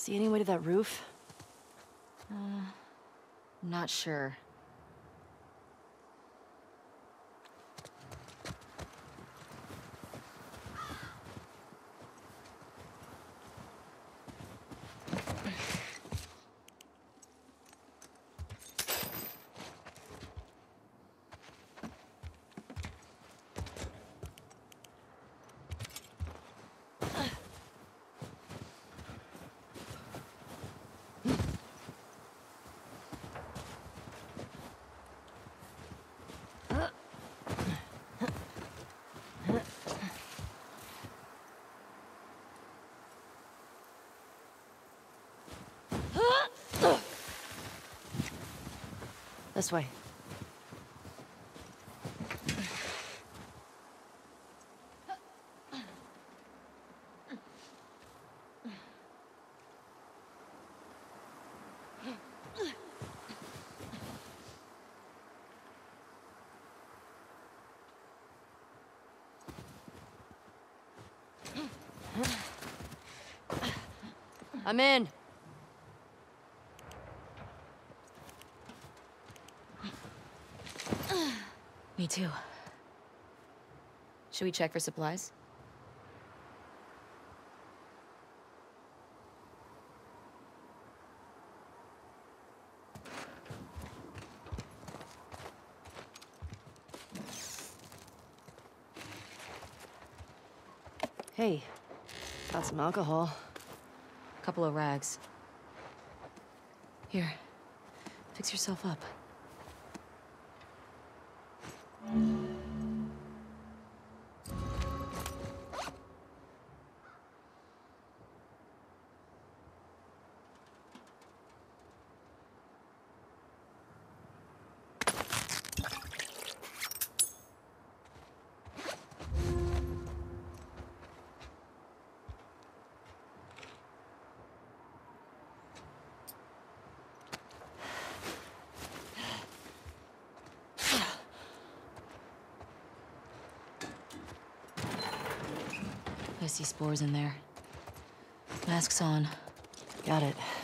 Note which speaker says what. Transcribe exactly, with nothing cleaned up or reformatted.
Speaker 1: See any way to that roof?
Speaker 2: Uh, not sure.
Speaker 1: This way. I'm in.
Speaker 2: Me too. Should we check for supplies?
Speaker 1: Hey, got some alcohol.
Speaker 2: Couple of rags. Here, fix yourself up. I see spores in there. Mask's on.
Speaker 1: Got it.